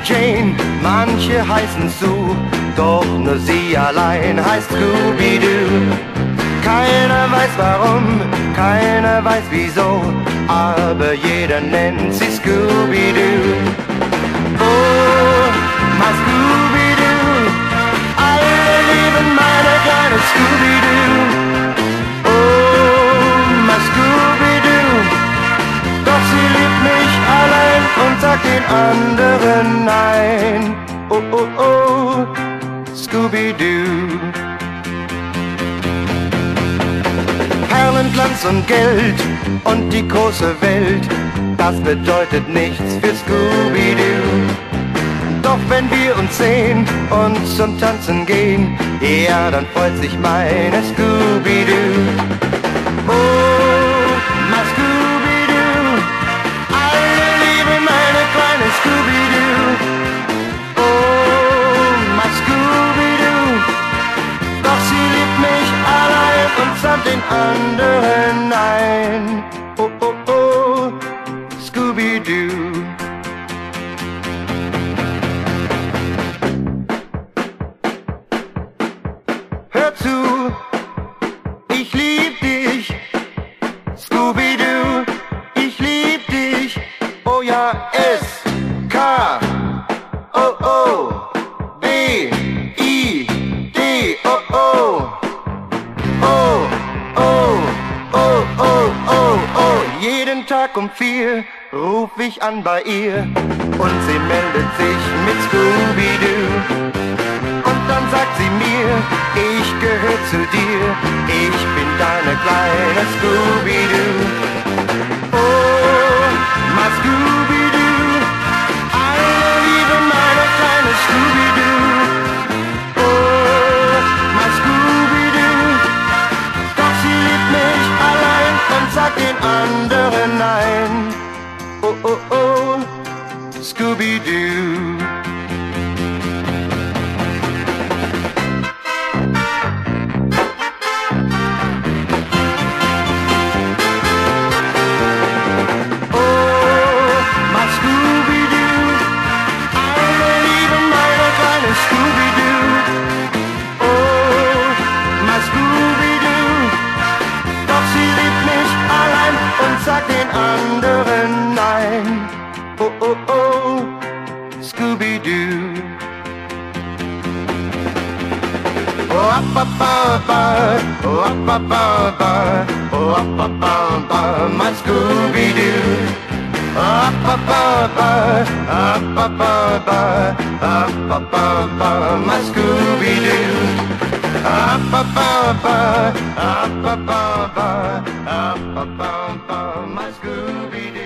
und Jane, manche heißen Sue, doch nur sie allein heißt Scooby-Doo. Keiner weiß warum, keiner weiß wieso, aber jeder nennt sie Scooby-Doo. Oh, my Scooby-Doo, alle lieben meine kleine Scooby-Doo. Oh, my Scooby-Doo, doch sie liebt mich allein und sagt den anderen nein. Oh, oh, oh, Scooby-Doo. Perlen, Glanz und Geld und die große Welt, das bedeutet nichts für Scooby-Doo. Doch wenn wir uns sehen und zum Tanzen gehen, ja, dann freut sich meine Scooby-Doo. Oh, my Scooby-Doo, alle lieben meine kleine Scooby-Doo. Oh, my Scooby-Doo, doch sie liebt mich allein und sagt den anderen nein. Oh, oh, oh, Scooby-Doo. Hör zu, ich lieb dich, Scooby-Doo, ich lieb dich. Oh ja, S-K-O-O-B-I-D, oh oh. Oh, oh, oh, oh, oh, oh. Jeden Tag um 4 ruf ich an bei ihr und sie meldet sich mit Scooby-Doo. Und dann sagt sie mir, ich gehör zu dir, ich bin deine kleine Scooby-Doo. Oh, my Scooby-Doo, alle lieben meine kleine Scooby-Doo. Oh, my Scooby-Doo, doch sie liebt mich allein und sagt den anderen nein. Oh, oh, oh, Scooby-Doo. Sag den anderen nein. Oh, oh, oh, Scooby-Doo. Oh, up, up, up, oh, up, up, up, oh, up, up, up, my Scooby-Doo. Up, up, up, up, up, up, my Scooby-Doo. Up, up, up, my Scooby-Doo.